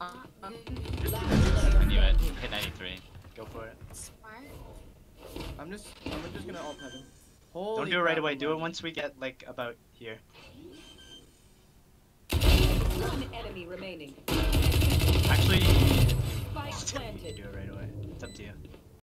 I knew it. Hit 93. Go for it. Smart. I'm just gonna ult heaven. Don't do it right away. Do it once we get like about here. One enemy remaining. Actually, Spike you can planted. do it right away. It's up to you.